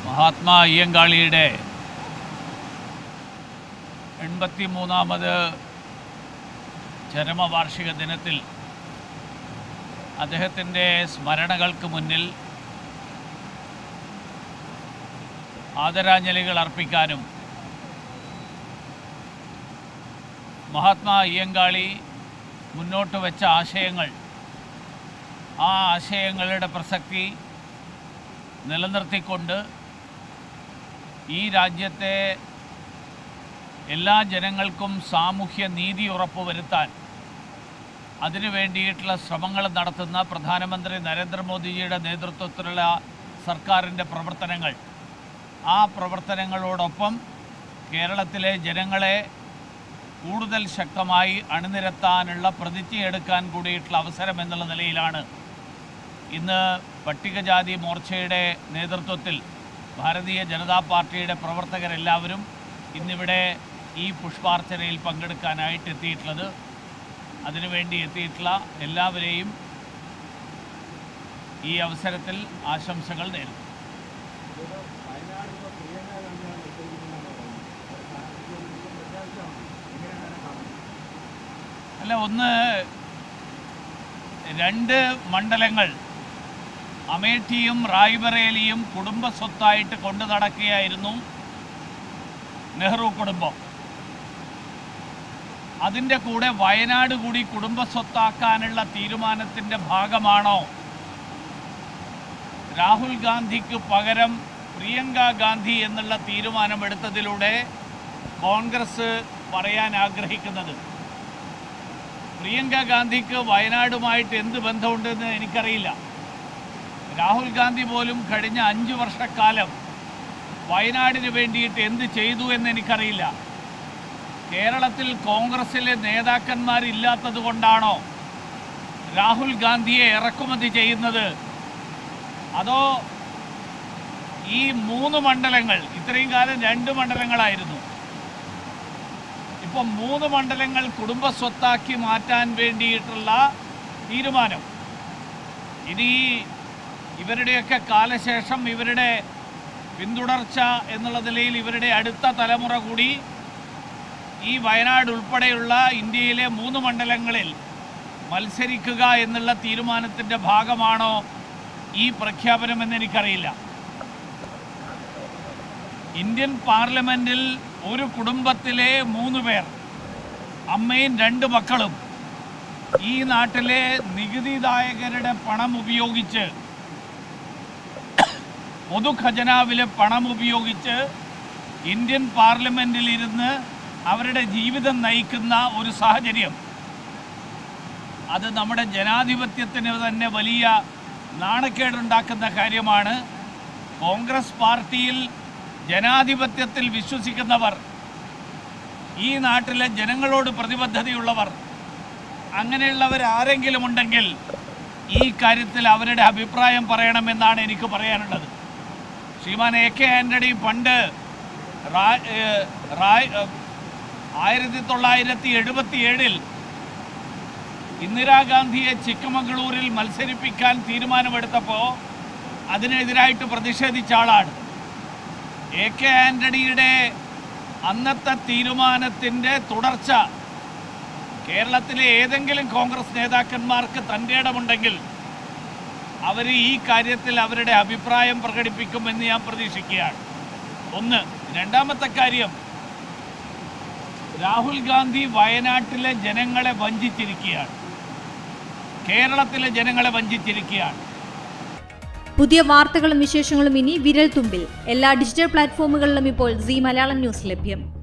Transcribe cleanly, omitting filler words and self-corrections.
മഹാത്മാ അയ്യങ്കാളിയുടെ 83ാമത് ചരമവാർഷിക ദിനത്തിൽ അദ്ദേഹത്തിൻ്റെ സ്മരണകൾക്ക് മുന്നിൽ ആദരാഞ്ജലികൾ അർപ്പിക്കാനും മഹാത്മാ അയ്യങ്കാളി മുന്നോട്ട് വെച്ച ആശയങ്ങൾ, ആ ആശയങ്ങളുടെ പ്രസക്തി നിലനിർത്തിക്കൊണ്ട് ഈ രാജ്യത്തെ എല്ലാ ജനങ്ങൾക്കും സാമൂഹ്യ നീതി ഉറപ്പുവരുത്താൻ അതിനു വേണ്ടിയിട്ടുള്ള ശ്രമങ്ങൾ നടത്തുന്ന പ്രധാനമന്ത്രി നരേന്ദ്രമോദിജിയുടെ നേതൃത്വത്തിലുള്ള സർക്കാരിൻ്റെ പ്രവർത്തനങ്ങൾ, ആ പ്രവർത്തനങ്ങളോടൊപ്പം കേരളത്തിലെ ജനങ്ങളെ കൂടുതൽ ശക്തമായി അണിനിരത്താനുള്ള പ്രതിജ്ഞയെടുക്കാൻ കൂടിയിട്ടുള്ള അവസരം എന്നുള്ള നിലയിലാണ് ഇന്ന് പട്ടികജാതി മോർച്ചയുടെ നേതൃത്വത്തിൽ ഭാരതീയ ജനതാ പാർട്ടിയുടെ പ്രവർത്തകരെല്ലാവരും ഇന്നിവിടെ ഈ പുഷ്പാർച്ചനയിൽ പങ്കെടുക്കാനായിട്ട് എത്തിയിട്ടുള്ളത്. അതിനുവേണ്ടി എത്തിയിട്ടുള്ള എല്ലാവരെയും ഈ അവസരത്തിൽ ആശംസകൾ നേരുന്നു. അല്ല, രണ്ട് മണ്ഡലങ്ങൾ അമേഠിയും റായ്ബറേലിയും കുടുംബ സ്വത്തായിട്ട് കൊണ്ടു നടക്കുകയായിരുന്നു നെഹ്റു കുടുംബം. അതിൻ്റെ കൂടെ വയനാട് കൂടി കുടുംബ സ്വത്താക്കാനുള്ള തീരുമാനത്തിൻ്റെ ഭാഗമാണോ രാഹുൽ ഗാന്ധിക്ക് പകരം പ്രിയങ്ക ഗാന്ധി എന്നുള്ള തീരുമാനമെടുത്തതിലൂടെ കോൺഗ്രസ് പറയാൻ ആഗ്രഹിക്കുന്നത്? പ്രിയങ്ക ഗാന്ധിക്ക് വയനാടുമായിട്ട് എന്ത് ബന്ധമുണ്ടെന്ന് എനിക്കറിയില്ല. രാഹുൽ ഗാന്ധി പോലും കഴിഞ്ഞ 5 വർഷക്കാലം വയനാടിന് വേണ്ടിയിട്ട് എന്ത് ചെയ്തു എന്ന് എനിക്കറിയില്ല. കേരളത്തിൽ കോൺഗ്രസിലെ നേതാക്കന്മാരില്ലാത്തത് കൊണ്ടാണോ രാഹുൽ ഗാന്ധിയെ ഇറക്കുമതി ചെയ്യുന്നത്? അതോ ഈ 3 മണ്ഡലങ്ങൾ, ഇത്രയും കാലം 2 മണ്ഡലങ്ങളായിരുന്നു, ഇപ്പം 3 മണ്ഡലങ്ങൾ കുടുംബ സ്വത്താക്കി മാറ്റാൻ വേണ്ടിയിട്ടുള്ള തീരുമാനം, ഇനി ഇവരുടെയൊക്കെ കാലശേഷം ഇവരുടെ പിന്തുടർച്ച എന്നുള്ള നിലയിൽ ഇവരുടെ അടുത്ത തലമുറ കൂടി ഈ വയനാട് ഉൾപ്പെടെയുള്ള ഇന്ത്യയിലെ 3 മണ്ഡലങ്ങളിൽ മത്സരിക്കുക എന്നുള്ള തീരുമാനത്തിൻ്റെ ഭാഗമാണോ ഈ പ്രഖ്യാപനമെന്ന് എനിക്കറിയില്ല. ഇന്ത്യൻ പാർലമെൻറ്റിൽ ഒരു കുടുംബത്തിലെ 3 പേർ, അമ്മയും 2 മക്കളും, ഈ നാട്ടിലെ നികുതിദായകരുടെ പണം ഉപയോഗിച്ച്, പൊതുഖജനാവിലെ പണം ഉപയോഗിച്ച് ഇന്ത്യൻ പാർലമെൻറ്റിൽ ഇരുന്ന് അവരുടെ ജീവിതം നയിക്കുന്ന ഒരു സാഹചര്യം, അത് നമ്മുടെ ജനാധിപത്യത്തിന് തന്നെ വലിയ നാണക്കേടുണ്ടാക്കുന്ന കാര്യമാണ്. കോൺഗ്രസ് പാർട്ടിയിൽ ജനാധിപത്യത്തിൽ വിശ്വസിക്കുന്നവർ, ഈ നാട്ടിലെ ജനങ്ങളോട് പ്രതിബദ്ധതയുള്ളവർ, അങ്ങനെയുള്ളവർ ആരെങ്കിലും ഉണ്ടെങ്കിൽ ഈ കാര്യത്തിൽ അവരുടെ അഭിപ്രായം പറയണമെന്നാണ് എനിക്ക് പറയാനുള്ളത്. ശ്രീമാൻ AK ആൻ്റണി പണ്ട് 1977 ഇന്ദിരാഗാന്ധിയെ ചിക്കമംഗളൂരിൽ മത്സരിപ്പിക്കാൻ തീരുമാനമെടുത്തപ്പോൾ അതിനെതിരായിട്ട് പ്രതിഷേധിച്ച ആളാണ്. AK ആൻ്റണിയുടെ അന്നത്തെ തീരുമാനത്തിൻ്റെ തുടർച്ച കേരളത്തിലെ ഏതെങ്കിലും കോൺഗ്രസ് നേതാക്കന്മാർക്ക് തൻ്റെ ഇടമുണ്ടെങ്കിൽ അവർ ഈ കാര്യത്തിൽ അവരുടെ അഭിപ്രായം പ്രകടിപ്പിക്കുമെന്ന് ഞാൻ പ്രതീക്ഷിക്കുകയാണ്. ഒന്ന്. രണ്ടാമത്തെ കാര്യം, രാഹുൽ ഗാന്ധി വയനാട്ടിലെ ജനങ്ങളെ വഞ്ചിച്ചിരിക്കുകയാണ്, കേരളത്തിലെ ജനങ്ങളെ വഞ്ചിച്ചിരിക്കുകയാണ്. പുതിയ വാർത്തകളും വിശേഷങ്ങളും ഇനി വിരൽ തുമ്പിൽ. എല്ലാ ഡിജിറ്റൽ പ്ലാറ്റ്ഫോമുകളിലും ഇപ്പോൾ സീ മലയാളം ന്യൂസ് ലഭ്യം.